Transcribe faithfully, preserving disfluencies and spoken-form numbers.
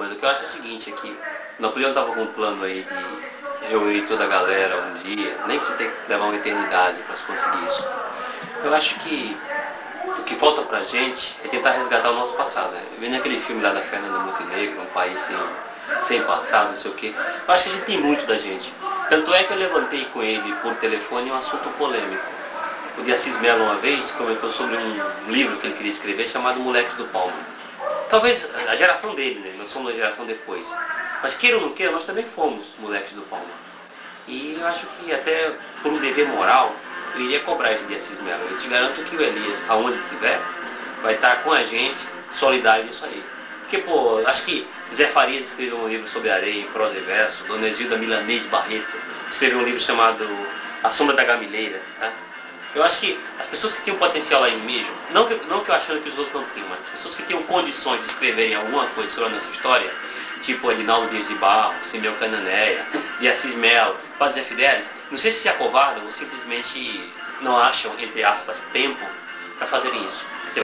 mas o que eu acho é o seguinte, é que Napoleão estava com um plano aí de reunir toda a galera um dia, nem que tem que levar uma eternidade para se conseguir isso. Eu acho que o que falta pra gente é tentar resgatar o nosso passado, né? Vendo aquele filme lá da Fernanda Montenegro, um país sem, sem passado, não sei o quê, eu acho que a gente tem muito da gente. Tanto é que eu levantei com ele por telefone um assunto polêmico. O de Assis Mello uma vez comentou sobre um livro que ele queria escrever chamado Moleques do Palma. Talvez a geração dele, né? Nós somos a geração depois. Mas queira ou não queira, nós também fomos moleques do Palma. E eu acho que até por um dever moral, eu iria cobrar esse de Assis Mello. Eu te garanto que o Elias, aonde estiver, vai estar com a gente, solidário nisso aí. Porque, pô, acho que Zé Farias escreveu um livro sobre areia em prosa e verso, Dona Exilda Milanês Barreto escreveu um livro chamado A Sombra da Gamileira, tá? Eu acho que as pessoas que tinham potencial lá em mesmo, não que, não que eu achando que os outros não tinham, mas as pessoas que tinham condições de escreverem alguma coisa sobre a nossa história, tipo Adinaldo Dias de Barros, Simeão Cananéia, de Assis Mello, Padre Zé Fidelis, não sei se se acovardam ou simplesmente não acham, entre aspas, tempo para fazerem isso.